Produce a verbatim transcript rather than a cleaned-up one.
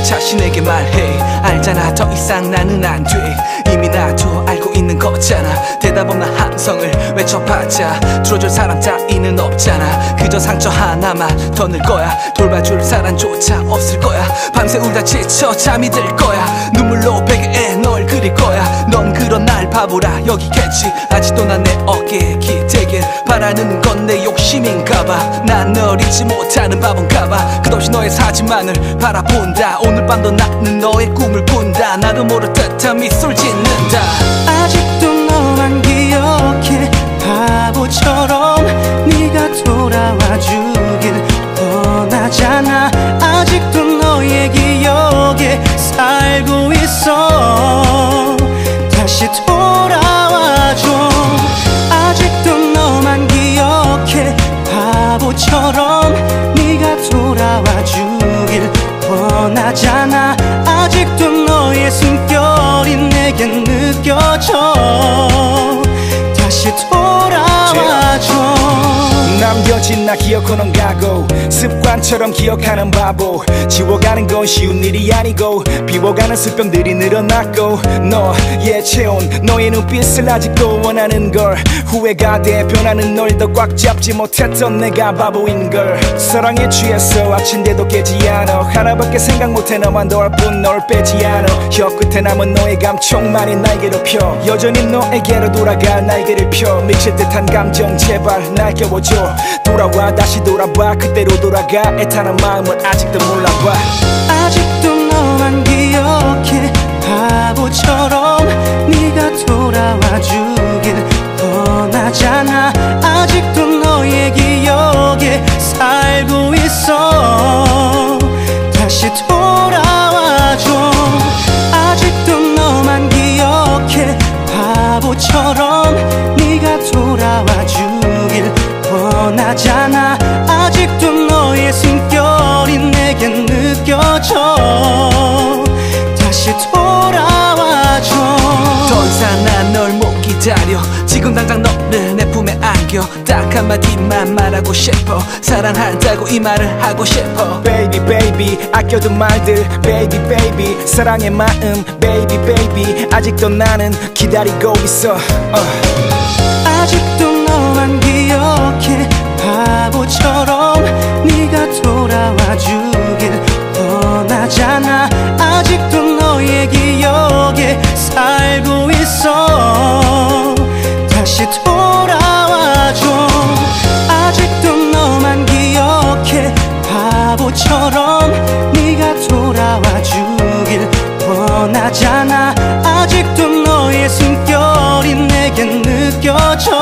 내 자신에게 말해. 알잖아 더 이상 나는 안 돼. 이미 나도 알고 있는 거잖아. 대답 없는 함성을 외쳐봤자 들어줄 사람 따위는 없잖아. 그저 상처 하나만 더 늘 거야. 돌봐줄 사람조차 없을 거야. 밤새 울다 지쳐 잠이 들 거야. 눈물로 베개에 널 그릴 거야. 넌 그런 날 바보라 여기겠지. 아직도 난 내 어깨에 기대길 바라는 건 내 욕심인가봐. 난 널 잊지 못하는 바본가봐. 끝없이 너의 사진만을 바라본다. 오늘 밤도 나는 너의 꿈을 꾼다. 나도 모를 듯한 미소를 짓는다. 아직도 너만 기억해. 바보처럼 네가 돌아와 주길 원하잖아. 아직도 너의 기억에 살고 있어. 다시 돌아와줘. 아직도 너만 기억해. 바보처럼 네가 돌아와 주길 원하잖아. 아직도 너의 숨결이 내겐 느껴져. 다시 돌아와줘. 남겨진 나 기억하는 가고 습관처럼 기억하는 바보. 지워가는 건 쉬운 일이 아니고 비워가는 습관들이 늘어났고 너의 채운 너의 눈빛을 아직도 원하는 걸. 후회가 돼 변하는 널 더 꽉 잡지 못했던 내가 바보인걸. 사랑에 취해서 아침대도 깨지 않아. 하나밖에 생각 못해 너만 더 할 뿐 널 빼지 않아. 혀끝에 남은 너의 감촉만이 날개로 펴. 여전히 너에게로 돌아갈 날개를 펴. 미칠 듯한 감정 제발 날 껴워줘. 돌아와 다시 돌아봐. 그때로 돌아가 애타는 마음은 아직도 몰라봐. 아직도 너만 기억해. 바보처럼 네가 돌아와 주길 원하잖아. 아직도 너의 기억에 살고 있어. 다시 돌아와줘. 아직도 너만 기억해. 바보처럼 네가 돌아와 주길 원하잖아. 아직도 너의 숨결이 내겐 느껴져. 다시 돌아와줘. 더 이상 난 널 못 기다려. 지금 당장 너를 내 품에 안겨. 딱 한마디만 말하고 싶어. 사랑한다고 이 말을 하고 싶어. Baby baby 아껴둔 말들 Baby baby 사랑의 마음 Baby baby 아직도 나는 기다리고 있어. uh. 아직도 너만 기억해. 바보처럼 네가 돌아와 주길 원하잖아. 아직도 너의 기억에 살고 있어. 다시 돌아와줘. 아직도 너만 기억해. 바보처럼 네가 돌아와 주길 원하잖아. 아직도 너의 숨결이 내겐 느껴져.